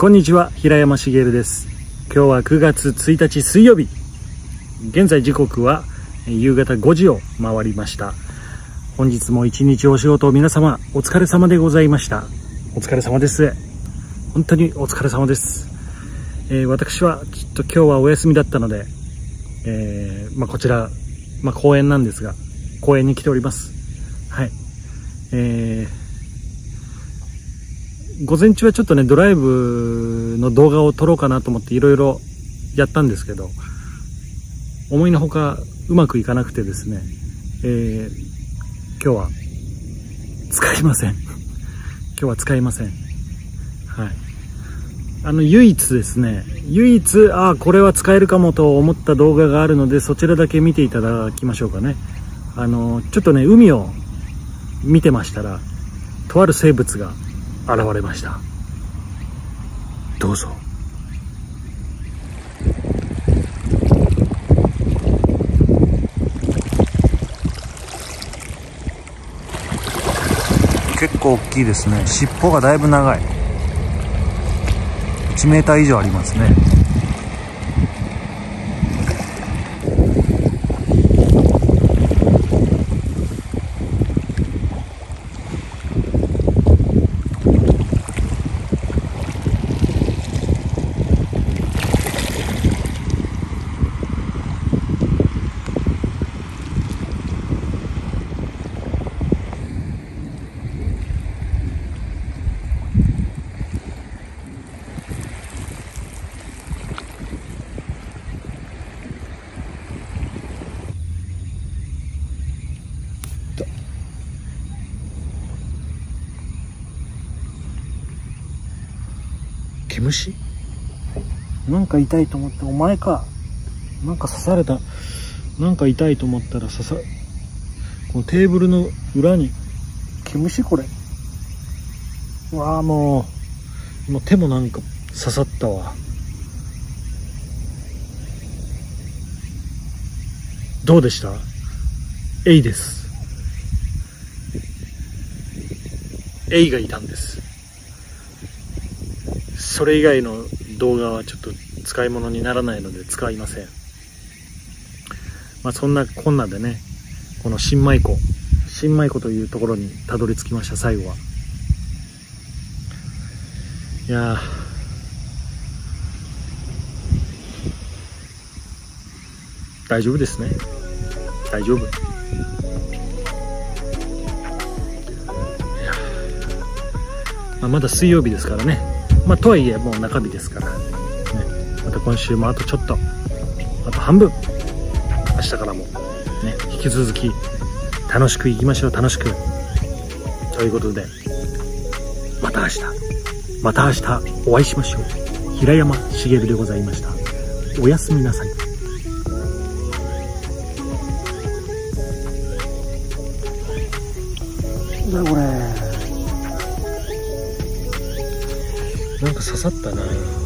こんにちは、平山茂です。今日は9月1日水曜日。現在時刻は夕方5時を回りました。本日も一日お仕事皆様お疲れ様でございました。お疲れ様です。本当にお疲れ様です。私はきっと今日はお休みだったので、こちら、公園なんですが、公園に来ております。はい。午前中はちょっとね、ドライブの動画を撮ろうかなと思っていろいろやったんですけど、思いのほかうまくいかなくてですね、今日は使いません。今日は使いません。はい。唯一ですね、これは使えるかもと思った動画があるので、そちらだけ見ていただきましょうかね。ちょっとね、海を見てましたら、とある生物が現れました。どうぞ。結構大きいですね。尻尾がだいぶ長い。1メーター以上ありますね。毛虫？なんか痛いと思って、お前か。なんか刺された。なんか痛いと思ったらこのテーブルの裏に毛虫。これうわあ、もう手もなんか刺さったわ。どうでした？エイです。エイがいたんです。それ以外の動画はちょっと使い物にならないので使いません。そんなこんなでね、この新米湖というところにたどり着きました。最後は。いやー、大丈夫ですね。大丈夫。まだ水曜日ですからね。とはいえもう中日ですから、ね、また今週もあとちょっと、あと半分、明日からもね、引き続き楽しくいきましょう。楽しくということで、また明日お会いしましょう。平山茂でございました。おやすみなさい。なんだこれ、なんか刺さったな。